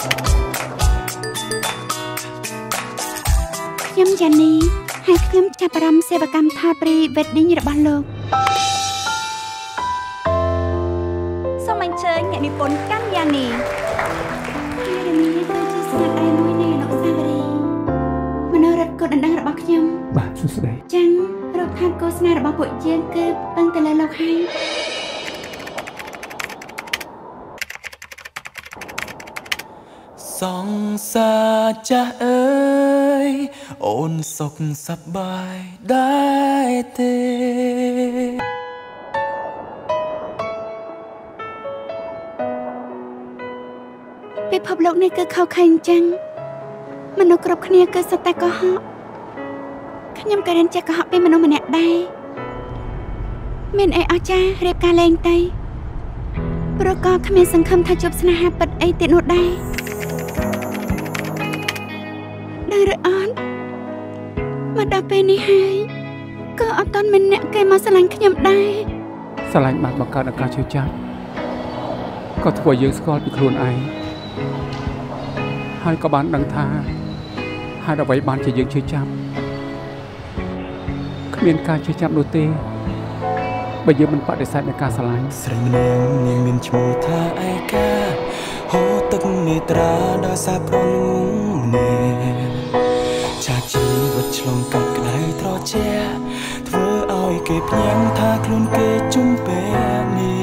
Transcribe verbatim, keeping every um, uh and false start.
ខ្ញុំចានីហើយខ្ញុំចាប់អារម្មណ៍សេវាកម្មថត pre-wedding របស់លោកសូមអញ្ជើញអ្នកនិពន្ធកាន់យ៉ានីហើយរមីនេះគឺជាស្នាដៃមួយនៃលោកសាវរីមនោរថកូនដណ្ដឹងរបស់ខ្ញុំបាទសួស្តីចឹងរកខាត់គោលស្នេហ៍របស់ពួកយើងគឺពឹងទៅលើលោកហើយសង្សារចាស់អើយអូនសុខសប្បាយដែរទេពិភពលោកនេះគឺខុសខើអញ្ចឹងមនុស្សគ្រប់គ្នាគឺសុទ្ធតែកុហកខ្ញុំក៏រៀនចេះកុហកពីមនុស្សម្នាក់ដែរមានអីអស្ចារ្យរៀបការលេងទៅព្រោះក៏គ្មានសង្ឃឹមថាជួបស្នេហាពិតអីទៀតនោះដែរដឹងឬអត់មកដល់ពេលនេះហើយក៏អត់ទាន់មានអ្នកគេមកស្រឡាញ់ខ្ញុំដែរស្រឡាញ់បានបង្កើតឱកាសជឿចាប់ក៏ធ្វើឲ្យយើងស្គាល់ពីខ្លួនឯងហើយក៏បានដឹងថាហេតុអ្វីបានជាយើងជឿចាប់គ្មានការជឿចាប់នោះទេបើយើងមិនបដិសេធនឹងការស្រឡាញ់ស្រីម្នាក់នាងមានឈ្មោះថាឯកាហូរទឹកមេត្រាដោយសារក្រលងម្នាក់ចាជីវិតឆ្លងកាត់ក្តៅត្រជាធ្វើឲ្យគេភ្ញាំងថាខ្លួនគេជុំពេលនេះ